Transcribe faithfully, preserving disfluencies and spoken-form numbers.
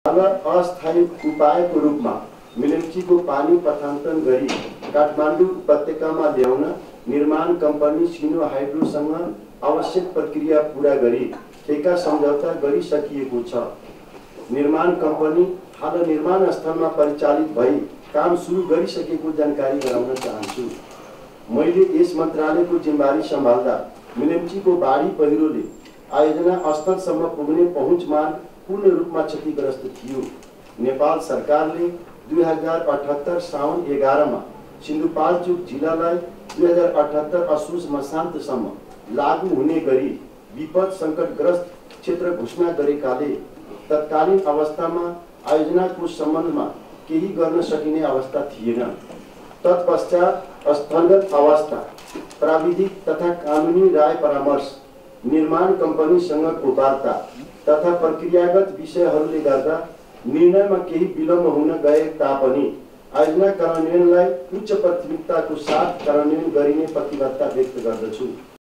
अस्थायी उपायको रूपमा मेलम्चीको पानी पठान्तरण गरी काठमाडौँ उपत्यकामा ल्याउन निर्माण कम्पनी सिनो हाइड्रोसँग आवश्यक प्रक्रिया पूरा गरी ठेका सम्झौता गरिसकिएको छ। निर्माण कम्पनी हाल निर्माण स्थलमा परिचालित भई काम सुरु गरिसकेको जानकारी गराउन चाहन्छु। मैले यस मन्त्रालयको जिम्मेवारी सम्हाल्दा मेलम्चीको बाढी पहिरोले आयोजना स्थलसम्म पुग्ने पहुँच मार्ग पूर्ण रूपमा क्षतिग्रस्त थियो। नेपाल सरकारले दुई हजार अठहत्तर साउन एघारमा सिन्धुपाल्चोक जिल्लालाई दुई हजार अठहत्तर असोज मसान्तसम्म लागू हुने गरी विपद सङ्कटग्रस्त क्षेत्र घोषणा गरेकाले तत्कालीन अवस्थामा आयोजनाको सम्बन्धमा केही गर्न सकिने अवस्था थिएन। तत्पश्चात स्थलगत अवस्था, प्राविधिक तथा कानुनी राय परामर्श, निर्माण कम्पनीसँगको वार्ता तथा प्रक्रियागत विषयहरूले गर्दा निर्णयमा केही विलम्ब हुन गए तापनि आयोजना कार्यान्वयनलाई उच्च प्राथमिकताको साथ कार्यान्वयन गरिने प्रतिबद्धता व्यक्त गर्दछु।